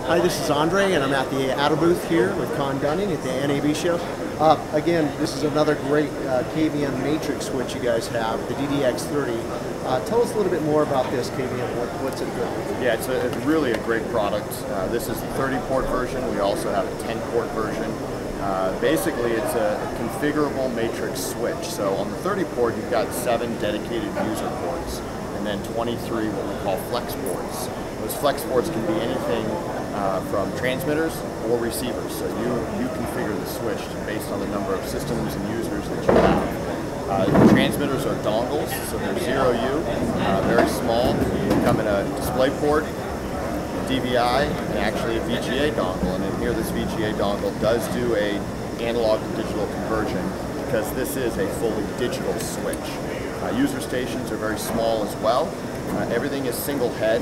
Hi, this is Andre, and I'm at the Atto booth here with Con Gunning at the NAB show. Again, this is another great KVM matrix switch you guys have, the DDX30. Tell us a little bit more about this KVM. What's it good? Yeah, it's really a great product. This is the 30-port version. We also have a 10-port version. Basically, it's a configurable matrix switch. So on the 30-port, you've got 7 dedicated user ports, and then 23 what we call flex ports. Those flex ports can be anything from transmitters or receivers. So you configure the switch based on the number of systems and users that you have. The transmitters are dongles, so they're 0U, very small. They come in a display port, DVI, and actually a VGA dongle. And in here, this VGA dongle does do a analog to digital conversion because this is a fully digital switch. User stations are very small as well. Everything is single head,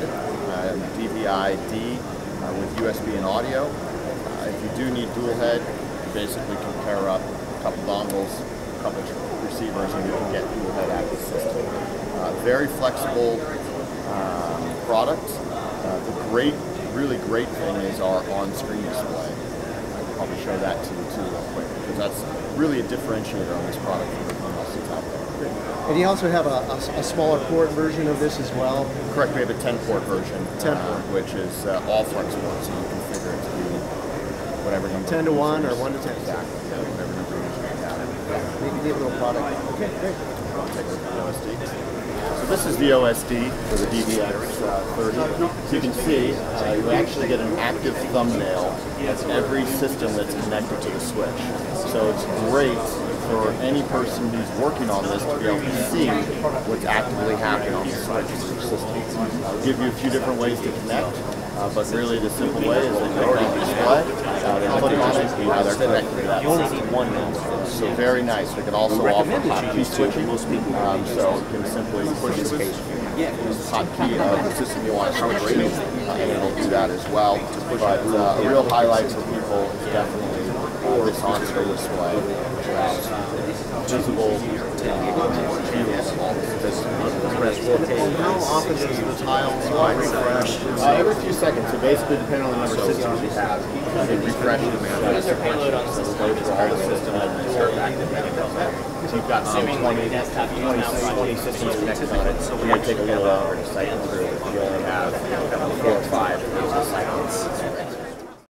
DVI-D with USB and audio. If you do need dual head, you basically can pair up a couple dongles, a couple receivers, and you can get dual head out of the system. Very flexible product. The really great thing is our on-screen display. I'll probably show that to you too real quick, because that's really a differentiator on this product from everything else that's out there. And you also have a smaller port version of this as well? Correct, we have a 10-port version, which is all flex ports, so you can configure it to be whatever number. 10 to 1 or 1 to 10? Exactly, yeah, whatever number of users you have. Maybe a little product. Okay, great. I'll take a look at the OSD. So this is the OSD for the DDX30. So you can see, you actually get an active thumbnail of every system that's connected to the switch. So it's great for any person who's working on this to be able to see what's actively happening on the switch of your system. I'll give you a few different ways to connect, but really the simple way is they go on the display, they click on it, and they're connected to that system. So very nice. We can also offer hotkey switching, so you can simply push this hotkey of the system you want to switch to, and it'll do that as well. But a real highlight for people is definitely this on-screen display, which allows visible views of all the systems. How often does the tile refresh? Every few seconds, so basically depending on the number of systems you have, it refreshes. So we'll go through all the systems and start active. So you've got 20 systems connected on it, so we're going to take a little longer to cycle through. You only have 4 or 5 of those cycles.